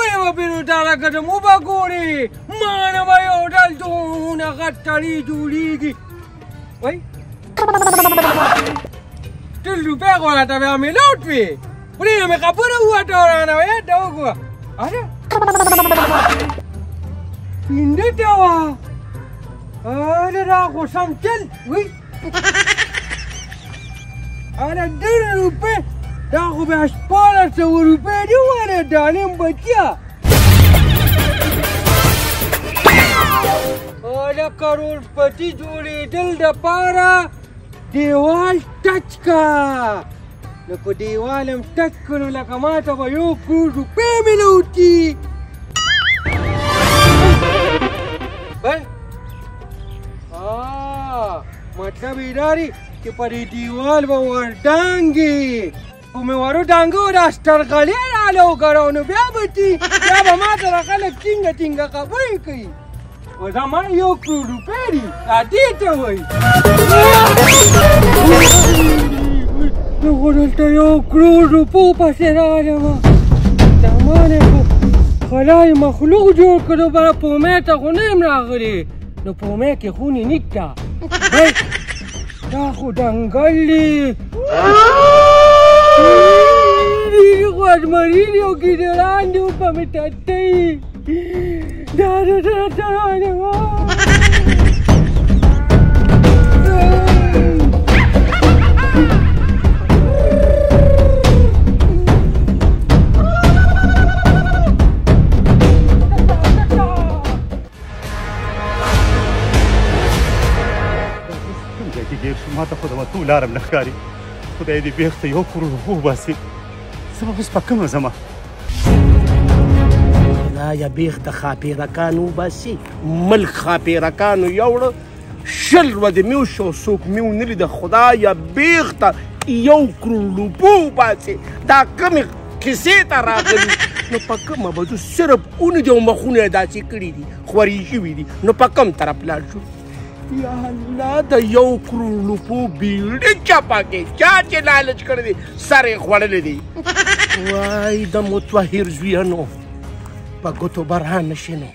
یې به پیلوټانه کړم وبه ګورې ما نه به یو ډل دونه غټ ټړي جوړېږي وایي 2 روپۍ خو راته بیا مې لوټ وې پرېږده مې خبره ووټه ورانه وایه ته وګوره اره 5 ټوه اره دا خو سم چل وایي اره 1.5 روپۍ دا خو بیا 1400 روپۍ دي واره ډالیم بچیا اره کروڑپتی جوړېدل دپاره دیوال ټچ کا نو که دیوال هم ټچ کړو لکه ما ته به 1 کروڑ روپۍ میلوټي مطلب یې دا دی چې په دې دیوال به ورډانګې خو مې ورودانګه دا سترغلې راله وکړو نو بیا به بیا به ما سره خلک ټینګه ټینګه خبرې کوي و زما 1 کروڑ روپۍ دي دا دې ته وایي زه خو دلته 1 کروڑ روپو پسې راغلم زما نه خو خدای مخلوق جوړ کړو بله پومې ته خو نه یم راغلی نو پومې کې خونې نشته دا خو ډنګل دی ډېرې خو ازمري دي او ګیدړان دي او په مې ټټۍ دا روانه ما ته خو د وتو لاره م نه ښکاري خدای دې بېخ ته 1 کروڑ روپۍ وباسي زه به اوس په کومه ځمه خدایه بېخ د ښاپېرکانو وباسي ملک ښاپېرکانو یوړه 20 ورځې مې وشو څوک مې ونه لیده خدایه بېخ ته 1 کروڑ روپۍ وباسي دا کومې کیسې ته راغلي نو په کومه به ځو صرف اونې دي او مخونه یې داسې کړي دي خورې شوي دي نو په کوم طرف لاړ شو یا الله د 1 کروڑ روپو بیړې چپه کې چا چې لالچ کړی دی سر یې خوړلی دی وای د متوهر زویانو په ګوتو برهان نشي نو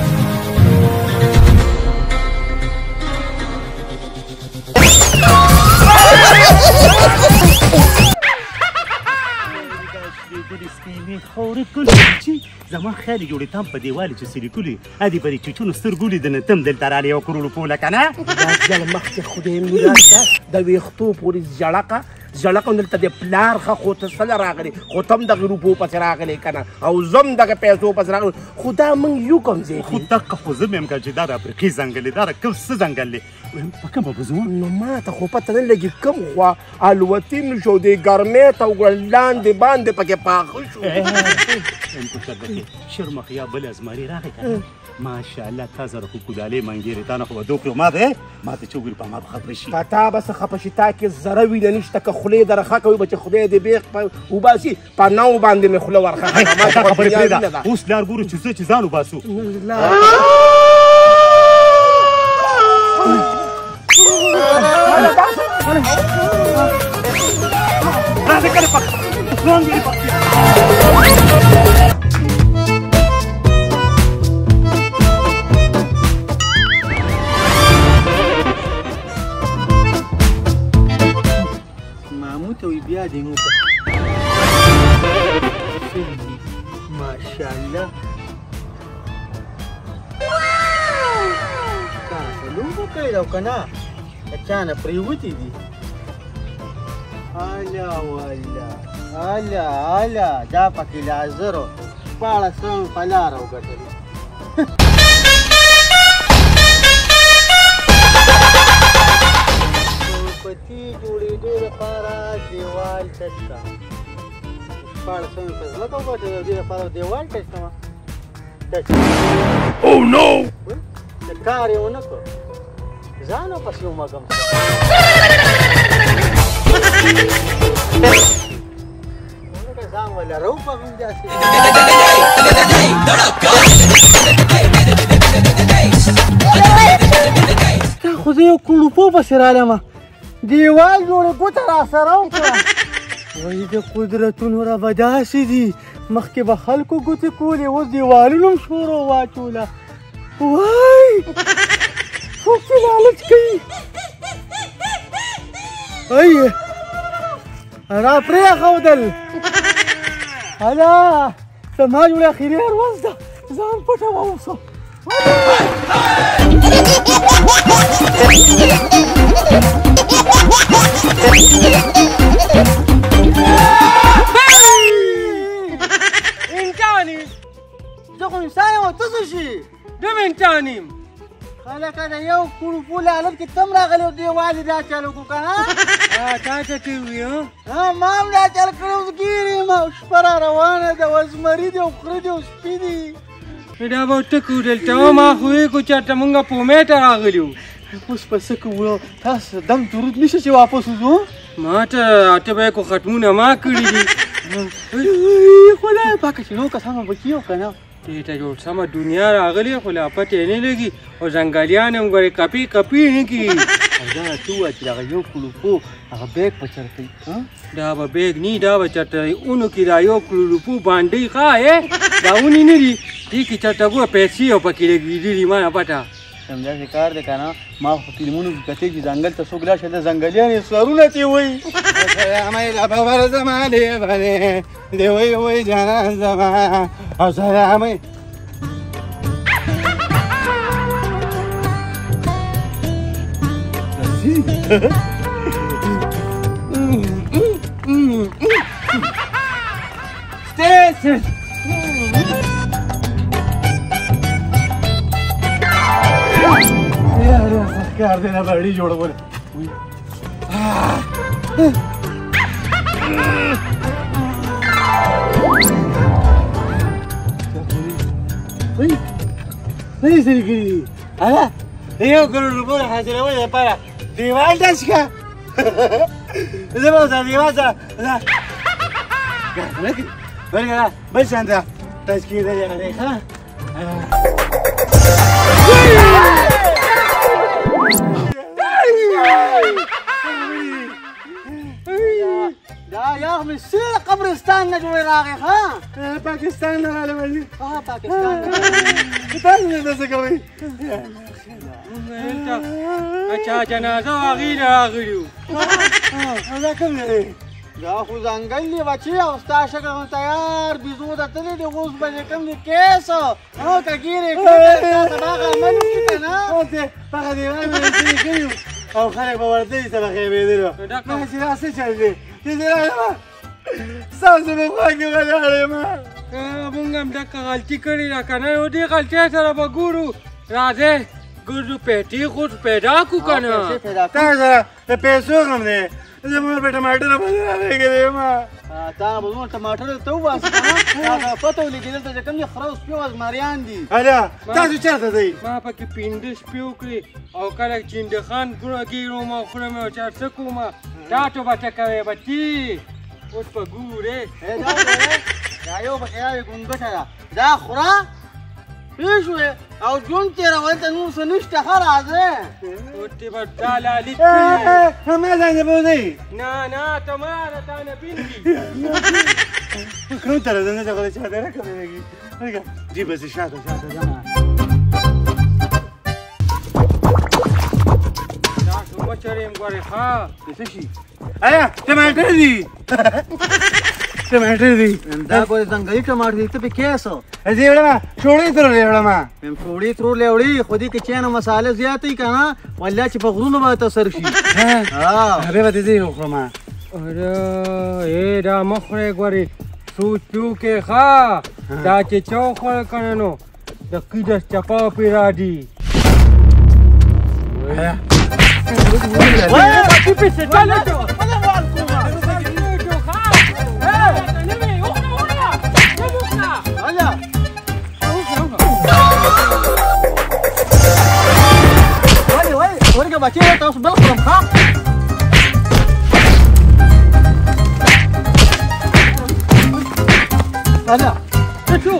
زما خیال یې جوړې تام په دیوالې چې سلیکولي ادې به د چوچونو سترګو لیدنه تم دلته رالی 1 کروڑ روپو لکه نه دا ځل مخکې خدای میراث ده د ویښتو پورې زړقه دلته د پلار ښه خو ته څله راغلی خو ته هم دغې روپو پسې راغلی که نه او زه هم دغه پیسو پسې راغلی خو دا موږ یو کوم ځای خو دقه خو زه مې یم که چې دا د افریقې ځنګل دی دا د کوم څه ځنګل دی په کومه به ځو نو ما ته خو پته نه لګي کوم خوا الوتي نه شو دی ګرمۍ ته وګوره لاندې باندې پکې پاخه شو شرمخ یا بل ازماري راغی که نه ماشاءالله تا سره خو کودالې منګېرې تا نه خو به دوه کړو ما ته چې وګورې په ما به خبرې شي په تا به څه خفه شي تا کې ذره وینه نشته که خولې در ښه کوي به چې خدای دې بېخ وباسي په نو باندې مې خوله ورښه خبرې پرېږده اوس لار ګورو چې زه چې ځان وباسو راځه کله پک ځوان دې پک بیا دې نو ماشاءالله تاسو لوبه کوي او که نه چا نه پرېوتې دي الا والله الا دا پکې لازرو 1400 په لاره وګټلې پتی جوړېدو لپاره دیوال ټچ کړه 1400 په ځمکه وګټې د دې لپاره دیوال ټچ کړه او نو د کار یې ونه کړ ځان پسې ومږم ځان ولرو په هم داسې تا خو زه 1 کروڑ روپو پسې رالم دیوال جوړې ګوته راسره وکړه وایي د قدرتونو را به داسې دي مخکې به خلکو ګوتې کولې اوس دیوالونو هم شوره واچوله وای څوک چې لالچ کوي ای را پرېښودل هله زما جوړې اخري ورځ ده ځان پټوه اوسه انساني زه خو انسان یم او ته څه شي دم انسان یم خلکه د یو کړوپو لالب کې تم راغلی او دې والې دا چل وکړو که نه تا څه کوي ما هم دا چل کړی اوس ګیر یم او شپه را روانه ده اوس زمري دي او خره دي او سپي دي دا به ورته کوو دلته ما خو ویې کړو چېرته مونږ پومې ته راغلي وو اوس به څه کوو تاسو دم درود نشته چې واپس وځو ما ته اته به یې کو ختمونه ما کړي دي خدای پاکه چې نو کسانو به کیو که نه دې ته جوړ سمه دنیا راغلې خو لا پتې نه لګي او ځنګلیان هم ګورې کپي کپي نه کي او دا راته ووایه چې دغه یو کلوپو هغه بیګ به چېرته وي دا به بیګ نه دا به چېرته اونو کې دا یو کلوپو باندې ښه دا اونې نه دي دې کې چېرته ګوره پیسې او پکې لګېدلي ما نه پته همداسې کار دی که نه ما خو فلمونو کې کتې چې ځنګل ته څوک لاړ شي د ځنګلیان یې سرونه ترې وایي سلامۍ له ببر زما لیونې دې وایي وایي جانان زما او سلامۍ Station! کار دی نه بړۍ جوړول صحیح سړي کړي هله د یو کروڑ روپو د حاصلولو لپاره دیوال ډس کړه زه به اوسه دیوال سره ورکړه بل شان ته ټچ کېدلی هغې ښه دا یو مې سره قبرستان نه جوړې راغی ښه پاکستان نه راغلی ولي پاکستان نه تاسو نه داسې کوئ اچھا جنازه هغې نه راغلي وو دا کوم دی دا خو ځنګل دی بچې او ستا شکل خو تیار بیزو ته تللی دی اوس به چې کوم دی کیس او که ګیرې کړې تا ته به هغه عمل وکړي که نه اوسې هغه دیوال مې رسېدې کړي وو او خلک به ورته یې سره خېبېدلي وو نه چې دا څه چل دی چې زه راغلم ستاسو په خوا کې ولاړ یم مونږ هم دقه غلطي کړې ده که نه نو دې غلطۍ سره به ګورو راځئ ګردو پیټي خو پیدا کړو که نه تا سره د پیسو غم دی زموږ په ټماټره باندې راغلی یم تا به زموږ ټماټر ته وباسې که نه هغه پته ولګي دلته چې کوم دي خره او سپي او ازماریان دي هله تاسو چېرته ځئ ما پکې پنځه شپې وکړې او کله چنډخان ګیروم او خورم او چار څه کوم ټاټو به ته کوې بچي اوس به ګورې دا یو پکې یوې ګونګټه ده دا خوره پوه شوې او ژوند تېرول ته نور څه نشته ښه راځې اوتې به دا لالي ما ځان بوځئ نه نه ته ما د تا نه بین دي کوم ته راځه نه ته خو د چا ته نه کومېږي جي بسې شاته شاته ځمه دا شو مچر یم ګورې ښه د څه شي آیا ټماټر دي ټماټر دي دا ګورې ځنګلي ټماټر دي ته پې کیسه زه یې وړمه شوړې ترولې وړمه شوړې ترولې وړې خو دې کې چینه مسالې زیاتې که نه والله چې په غرونو به تاثر شي هغې به دې زه یې وخورم ای دا مه خورئ ګورې سوچ پې وکړې ښه دا چې چا وخوړه که نه نو د قیدس چپا پې راځي ورګه بچې تاسو بل خورم ښه هله څه شو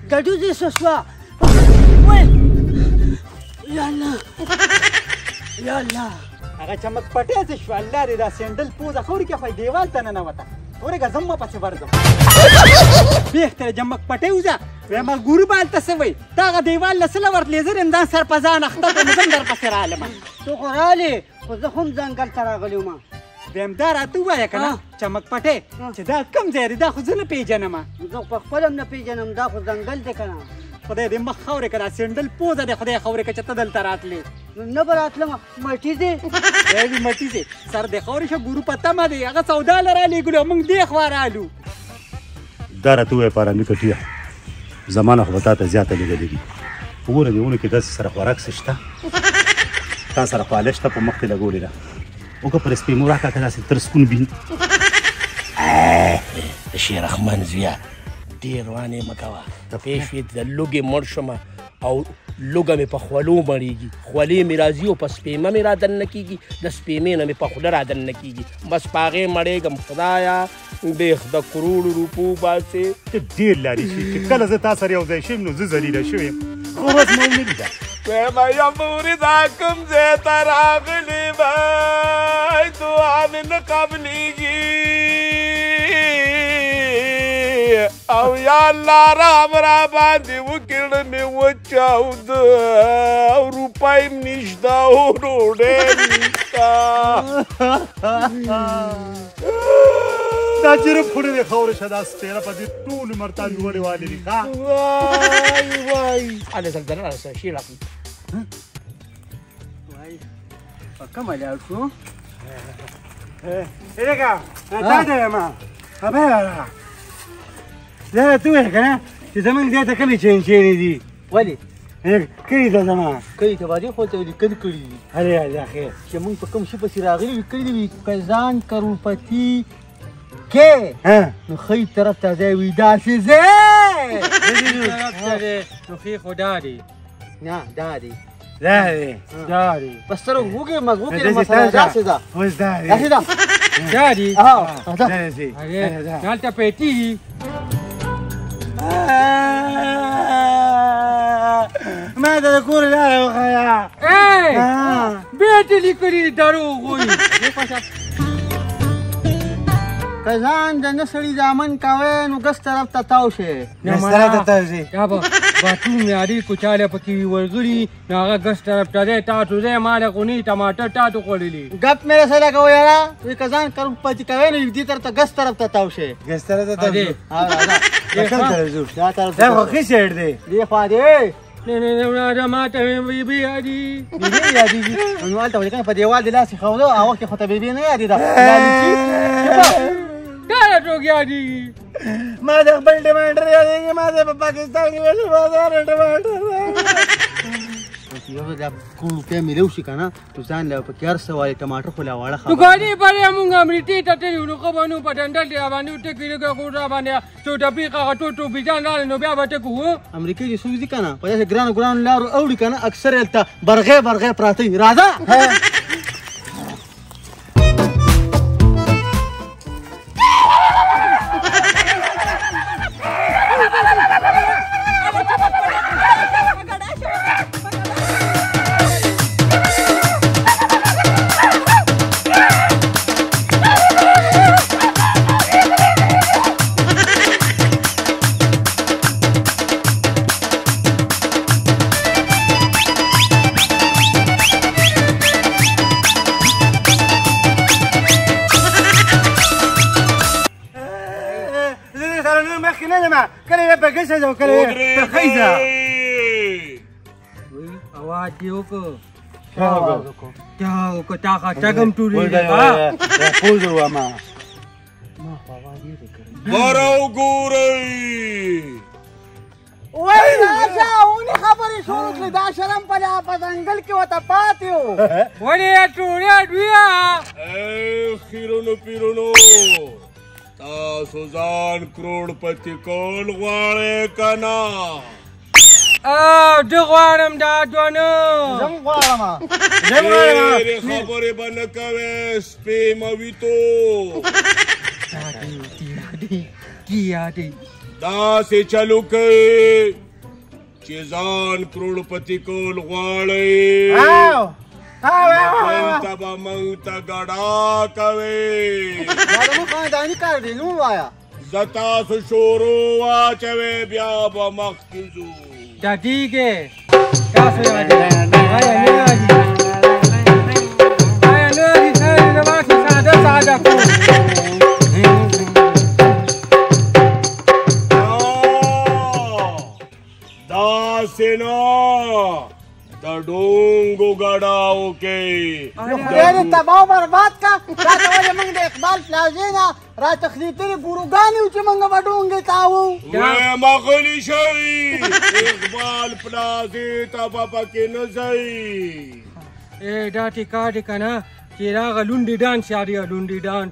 ګډو دې څه شوه وای یا الله یا الله هغه چمک پټې څه شو الله دې دا سینډل پوزه خوري کې خو دیوال ته ننوته ورګه زم په څه ورځم بیخته جمک پټې وځه ما ګورو بالته څه وای دا غ دیوال لسله ورت لیزر امدان سر پزان اخته په مزم در پسې رالم تو خو رالې خو زه هم ځنګل ته راغلی وم دیمدار راته ووایه که نه چمک پټې چې دا کوم ځای دی دا خو زه نه پېژنم زه په خپل هم نه پېژنم دا خو ځنګل دی که نه خدای دې مخ خاورې که دا سینډل پوزه دی خدای خاورې که چې ته دلته راتلې نه به راتلم مټي دی وی مټي دی سر د خاورې شه ګورو په تمه دی هغه سودا له رالېږلو موږ دې خوا رالو دا راته ووایه پارامي کټیه زمانه خو به تا ته زیاته لګلې دي وګوره دې ونو کې داسې سره خوراک څه شته تا سره خواله شته په مخ کې لګولې ده وکړه پر سپېمو راکړه که داسې تر سکون بین شیررحمن زویه ډېر روانې مه کوه پوه شوې د لوږې مړ شمه او لوږه مې په خولو مړېږي خولې مې راځي او په سپېمه مې رادننه کېږي د سپېمې نه مې په خوله رادننه کېږي بس په هغې مړېږم خدایه بیخ د کروړو روپو باسې ته ډېر لارې شي چې کله زه تا سره یو ځای شوم نو زه ذلیله شوی یم خو ورځ مې امید ده وایم یا مورې دا کوم ځای ته راغلې وای دعا مې نه قبلېږي او یا الله رحم را باندې وکړه مې وچاود او روپۍ م نشته او ډوډۍ نشته دا چېرې پوړې دې خاورې شه دا سپېره په دې ټول عمر تا لوړې والې دي ښه وای وای هلې زلزله راسه شي راکړي وای په کومه لاړ شو لکه تا ته یم خبره ده دا ته ووایه که نه چې زمونږ دې ته کومې چینچېنې دي ولې کلي ته زما کلي ته باندې خو ته لیکل کړي دي هلې الله خیر چې موږ په کوم شي پسې راغلي وي کړي دي کزان کروڑپتی کې نو ښی طرف ته دی وي داسې ځای نو ښې خو دا دی نه دا دی دا دی دا دی په سترګو وګورې مضبوطې مسله داسې ده اوس دا دی داسې ده دا دی داسې دلته پیټي دي ما ته د کور لاره وښیه بیټې لیکلي دي دروغ وایي که ځان د نه سړي زامن کوی نو ګس طرف ته تاو شي دا به باتون یاري کوچاله پکې وي ورغلي نو هغه ګس طرف ته دی ټاټو دی ما له خو نه ټماټر ټاټو خوړلي ګپ مې سره کوو یاره وایي که ځان کروڑپتی کوی نو دې طرف ته ګس طرف ته تاو شي ګس طرف ته تاو شي دا طرف دا خو ښه سایډ دی دې خوا دی نه ماته بیبي یادي بیبي یادېږي نو هلته ولې کنه په دیوال دې لاسې ښودو هغه وخت کې خو ته بیبي نه یادېده دا ټوک یادېږي ما د خپل ټماټر یادېږي ما د په پاکستان کې ویل بازار ټماټر یو دا کوم روپۍ میلیو شي که نه نو ځان له پکې هر څه وایي ټماټر خو لا واړه خبره دوکانې پرې مونږ امریکې ته تللي وو نو ښه به نو په ډنډل کې راباندې ټکي لږه خو راباندې څو ټپي هغه ټوټو بیجان راغلی نو بیا به ټکو وو امریکې چې څوک دي که نه په داسې ګرانو ګرانو لارو اوړي که نه اکثر هلته برغې برغې پراته وي راځه आवाज दियो को क्या को टाका टगम टूरी پول دروا ما ورو ګورئ وای راځه اونې خبرې شروع کړې دا شرم په ځنګل کې ورته پاتې و ولې ټولې دویا خیرونو پیرونو تاسو ځان کروڑپتی کول غواړئ که نه زه غواړم دا دونه زه هم غواړم ډېرې خبرې به نه کوې سپې مویتو دی کیا دی داسې چلو کوي چې ځان کروڑپتی کول غواړئ دلته به موږ ته ګډا کوئ خانداني کار دی نو وایا زه تاسو شورو واچوئ بیا به مخکې ځو دا دیګې تاسو یادې آیا نه راځي آیا نه راځي ساري د واکې ساده کو داسې نه د ډونګو ګډاو کې خدای دې تباہ و برباد کا راته ولې موږ د اقبال پلازې نه را تخلیقي ګوروګانې وو چې موږ به ډونګې تاوو وې مغلي شوي اقبال پلازې ته به پکې نه ځئ دا ټیکا دی که نه چې راغه لونډي ډانس یادوي لونډي ډانس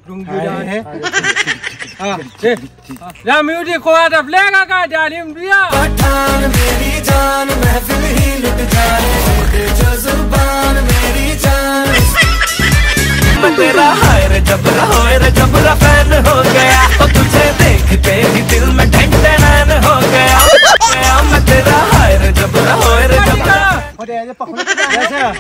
لا میوزک ہوا تو فلیگا کا جالم دیا پٹھان میری جان محفل ہی لٹ جائے جو زبان میری جان میں تیرا ہائر جبرا فین ہو گیا تو تجھے دیکھتے ہی دل میں ڈھنگ ڈنان ہو گیا میں تیرا ہائر جبرا خدای دې په خوله کې دا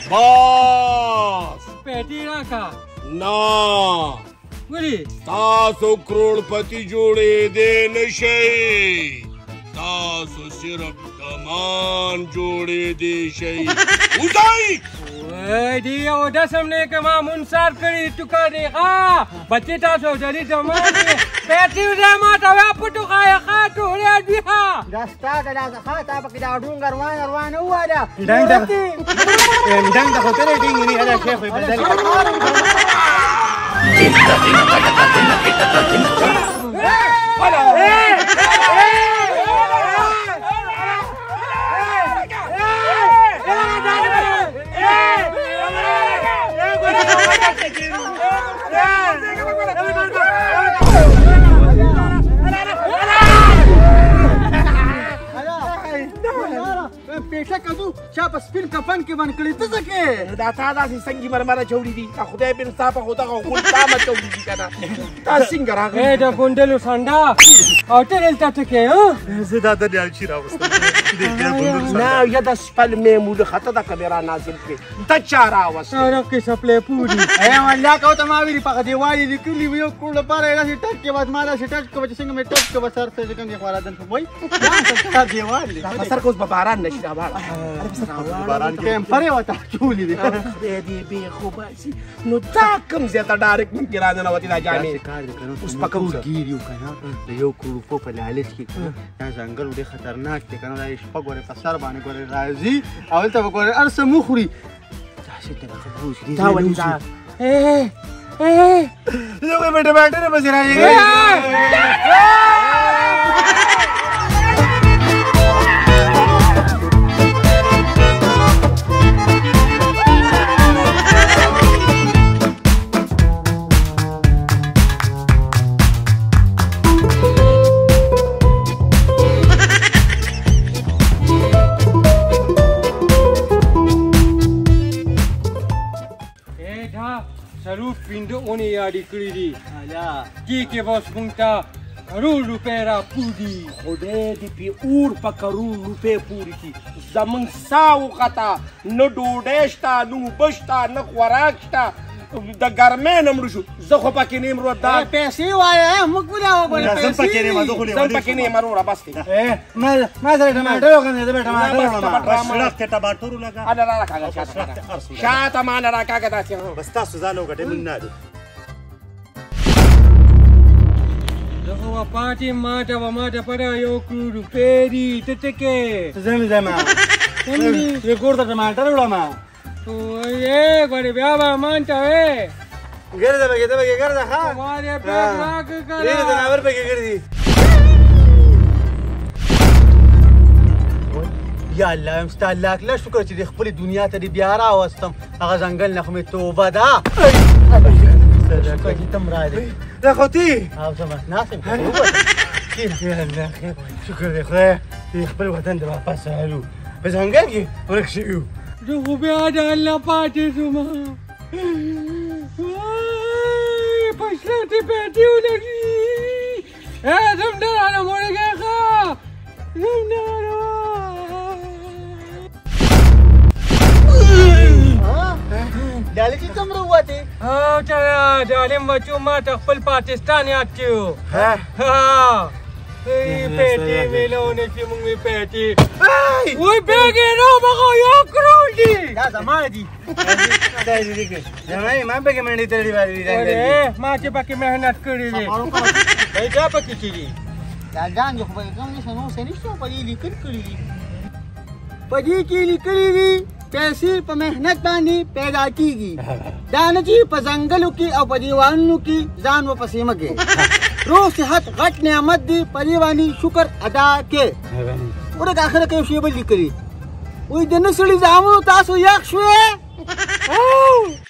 بس پیٹی راکا نه ولی تاسو کروڑپتی جوړېدی نشئ تاسو صرف کمان جوړېدی شئ وځئ دی او دسم نه که ما منصار کړي ټوکا دی بچې تاسو جدي زمان دی پیټي ما ته وا پټو خای خاطو لري دی دا ستا د لاسه خاطه پکې دا ډونګ روان واله ډنګ د هوټل ډینګ نه هدا شیخ په بدل پیشه کدو چا په سپین کفن کې باندې کړی ته څه کې دا تا داسې سنګي مرمره چوړي دي دا خدای په انصاف خو دغه غول تامه چوړي دي که نه دا څنګه راغلی دا ګونډلو سنډا او ته دلته ټکې زه دا د نیالچي راوستم نه یا د سپل میمود خطه د کمره نازل کړي ته چا راوست سره کې سپلې پوری والله کو ته ما ویلي په دیوالې لیکلي وي یو کور لپاره یې داسې ټک کې بعد ما داسې ټچ کوه چې څنګه مې ټچ کوه سر ته چې کوم دی خواله دلته وایي دا دیوال دی دا سر کوس به باران نشي دا باړه باران کې پرې وته چولې دي خدای دې بې خو باسي نو دا کوم ځای ته ډایرکټ ممکن راننوتې دا جامې کار دی که نه اوس په کوم ځای ګیر یو که نه د یو کروڑ روپو په لالچ کې که نه دا ځنګل ډېر خطرناک دی که نه دا شپه ګورې په سر باندې ګورې راځي او هلته به ګورې هر څه مخوري داسې طریقه بوځي دا ولې دا زه خو یې په ټماټر پسې راځي ضرور پینډه اونې یادې کړي دي دې کې بس مونږ ته کروڑ روپۍ راپودي خدای دې پې اور په کروڑ روپۍ پورې کړي زمونږ ساه وخته نه ډوډۍ شته نه اوبه شته نه خوراک شته د ګرمۍ نه مړه شو زه خو پکې نه یم وروه دا پیسې وایه موږ ولې وګورې زه پکې نه یم زه خو زه پکې نه یم وروره بس دی ما سره ټماټر وکړم زه به ټماټر وړم شړخ ته ټماټر ولګه اله راکاږه شاته ماله راکاږه داسې بس تاسو ځان وګټئ موږ نه زه خو به پاتې ما ته پره یو کروڑ روپۍ دي ته ټکې زه مې ځم یو کور ته ټماټر وړم ګورې بیا به مانته وې ګرځه پکې ته پکې ګرځه ښه مارې پیټ راکړه ډېر ځناور پکې ګرځي یا الله یم ستا لاک لا شکر چې د خپلې دنیا ته دې بیا راوستم هغه ځنګل نه خو مې توبه ده شکر چې ته م راغلې دا خو تی او زه بس ناست یم شکر دی خدای چې خپل وطن ته واپس راغلو په ځنګل کې ورک شوي یو زه خو بیا د الله پاتې شوم په شرط یې پیټې ولګي زم ډېر مړګی ښه زم ډېر ډالۍ چې څومره ووتې چا ډالم بچو ما ته خپل پاکستان یاد کړو پیټې ویلو نه چې موږ پیټې وای بیګې نو مغه یو کروڑ دي دا زما دي دا دې کې زما ما به کې منډي ترې وایي ما چې پکې مهنت کړې وي بای دا پکې چي دا ځان جو خو به کوم نشو سنشتو په دې لیکل کړی دي په دې کې لیکلي دي پیسې په مهنت باندې پیدا کیږي دا نه چې په ځنګلو کې او په دیوانونو کې ځان ورپسې مه کې روغ صحت غټ نعمت دی په دې باندې شکر ادا کې ورته اخره کې یو شی بل لیکلي وایي د نه سړي زامنو تاسو یخ شوې